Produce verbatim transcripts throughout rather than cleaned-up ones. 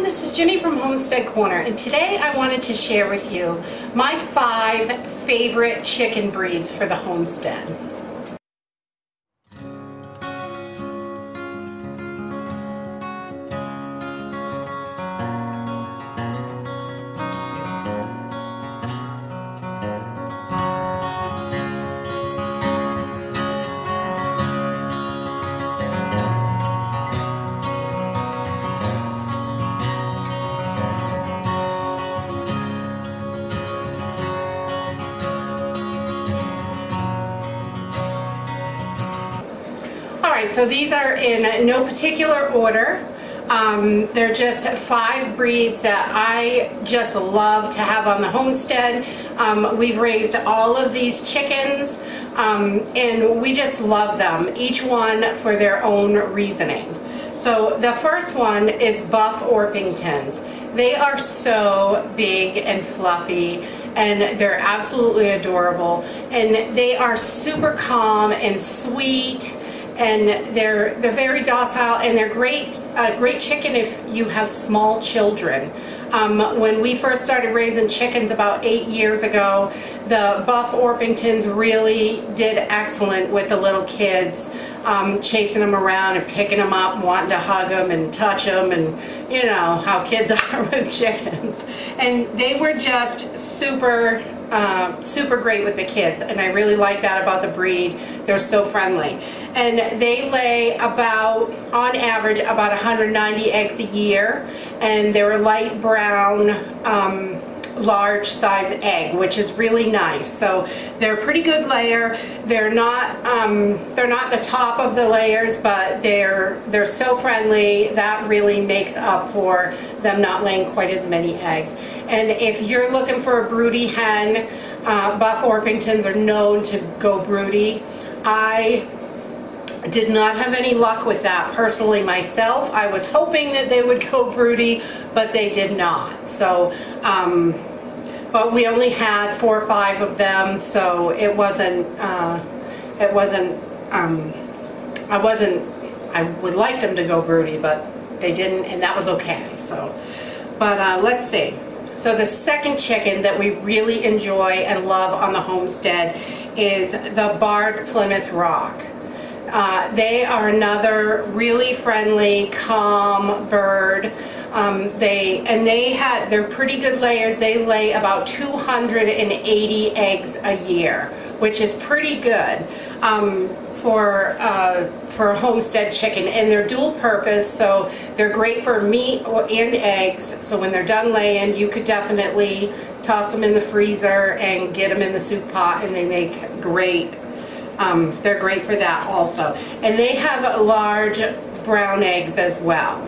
everyone, this is Jenny from Homestead Corner, and today I wanted to share with you my five favorite chicken breeds for the homestead. Alright, so these are in no particular order. Um, they're just five breeds that I just love to have on the homestead. Um, we've raised all of these chickens um, and we just love them, each one for their own reasoning. So the first one is Buff Orpingtons. They are so big and fluffy and they're absolutely adorable, and they are super calm and sweet. And they're they're very docile, and they're great uh, great chicken if you have small children. Um, when we first started raising chickens about eight years ago, the Buff Orpingtons really did excellent with the little kids, um, chasing them around and picking them up, wanting to hug them and touch them, and you know how kids are with chickens. And they were just super. Uh, super great with the kids, and I really like that about the breed. They're so friendly, and they lay about, on average, about one hundred ninety eggs a year, and they're a light brown, um, large size egg, which is really nice. So they're a pretty good layer. They're not um, they're not the top of the layers, but they're they're so friendly that really makes up for them not laying quite as many eggs. And if you're looking for a broody hen, uh, Buff Orpingtons are known to go broody. I did not have any luck with that personally myself. I was hoping that they would go broody, but they did not. So, um, but we only had four or five of them, so it wasn't. Uh, it wasn't. Um, I wasn't. I would like them to go broody, but they didn't, and that was okay. So, but uh, let's see. So the second chicken that we really enjoy and love on the homestead is the Barred Plymouth Rock. Uh, they are another really friendly, calm bird. Um, they and they had they're pretty good layers. They lay about two hundred eighty eggs a year, which is pretty good um, for uh, for a homestead chicken. And they're dual purpose, so they're great for meat or and eggs. So when they're done laying, you could definitely toss them in the freezer and get them in the soup pot, and they make great. Um, they're great for that also. And they have large brown eggs as well.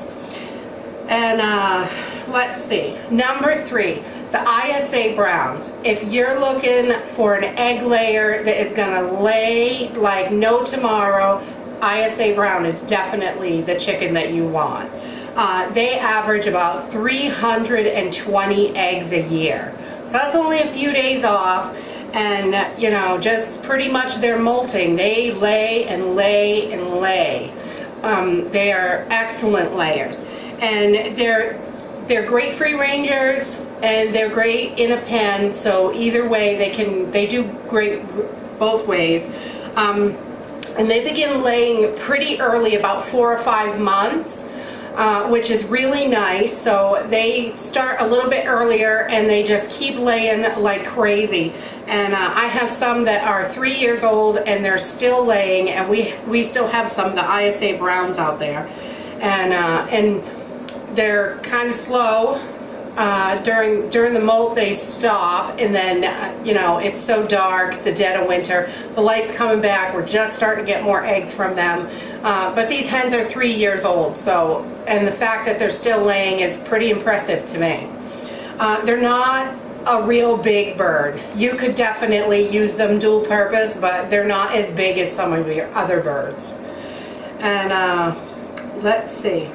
And uh, let's see, number three, the I S A Browns. If you're looking for an egg layer that is going to lay like no tomorrow, I S A Brown is definitely the chicken that you want. Uh, they average about three hundred twenty eggs a year. So that's only a few days off. And, you know, just pretty much they're molting. They lay and lay and lay. Um, they are excellent layers. And they're, they're great free rangers, and they're great in a pen. So either way, they can, they do great both ways. Um, and they begin laying pretty early, about four or five months. Uh, which is really nice. So they start a little bit earlier and they just keep laying like crazy. And uh, I have some that are three years old and they're still laying, and we we still have some of the I S A Browns out there, and uh, and they're kind of slow. Uh, during during the molt they stop, and then uh, you know, it's so dark, the dead of winter, the light's coming back, we're just starting to get more eggs from them. Uh, but these hens are three years old, so, and the fact that they're still laying is pretty impressive to me. Uh, they're not a real big bird. You could definitely use them dual purpose, but they're not as big as some of your other birds. And uh, let's see.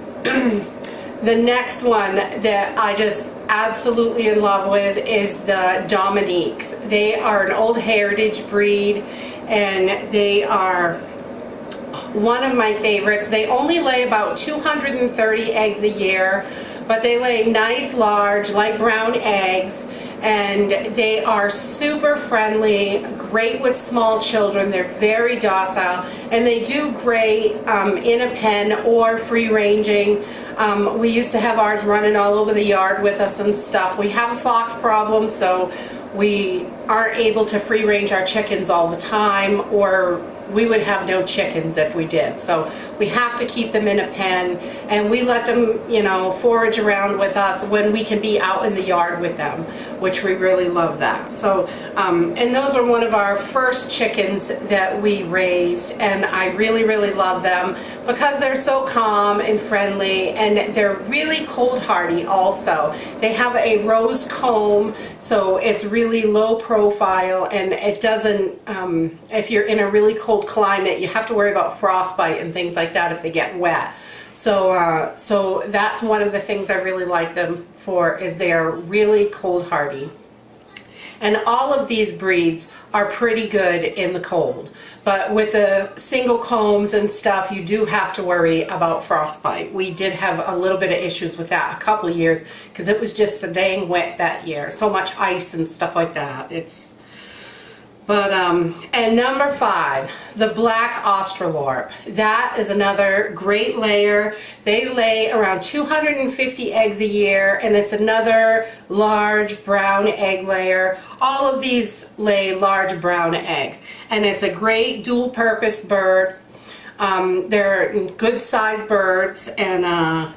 The next one that I just absolutely in love with is the Dominiques. They are an old heritage breed, and they are one of my favorites. They only lay about two hundred thirty eggs a year, but they lay nice, large, light brown eggs, and they are super friendly, great with small children. They're very docile, and they do great um, in a pen or free ranging. Um, we used to have ours running all over the yard with us and stuff. We have a fox problem, so we aren't able to free range our chickens all the time, or we would have no chickens if we did. So we have to keep them in a pen, and we let them, you know, forage around with us when we can be out in the yard with them, which we really love that. So, um, and those are one of our first chickens that we raised, and I really, really love them because they're so calm and friendly, and they're really cold hardy also. They have a rose comb, so it's really low profile, and it doesn't, um, if you're in a really cold climate, you have to worry about frostbite and things like that if they get wet. So, uh, so that's one of the things I really like them for, is they are really cold hardy. And all of these breeds are pretty good in the cold. But with the single combs and stuff, you do have to worry about frostbite. We did have a little bit of issues with that a couple of years because it was just so dang wet that year. So much ice and stuff like that. It's But, um, and number five, the black Australorp. That is another great layer. They lay around two hundred fifty eggs a year, and it's another large brown egg layer. All of these lay large brown eggs, and it's a great dual purpose bird. Um, they're good sized birds, and uh,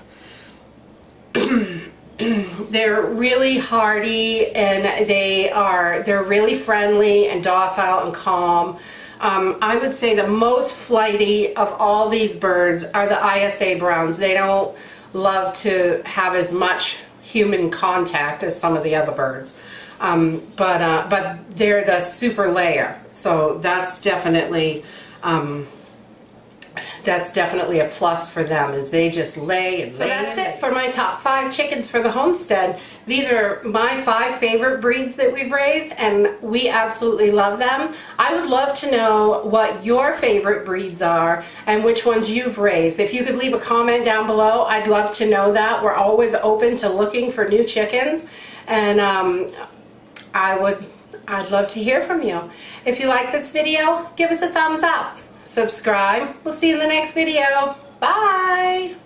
they're really hardy, and they are they're really friendly and docile and calm. Um, I would say the most flighty of all these birds are the I S A browns. They don't love to have as much human contact as some of the other birds, um, but uh, but they're the super layer, so that's definitely um, that's definitely a plus for them, is they just lay and lay. So that's it for my top five chickens for the homestead. These are my five favorite breeds that we've raised, and we absolutely love them. I would love to know what your favorite breeds are and which ones you've raised. If you could leave a comment down below, I'd love to know that. We're always open to looking for new chickens, and um, I would I'd love to hear from you. If you like this video, give us a thumbs up. Subscribe. We'll see you in the next video. Bye!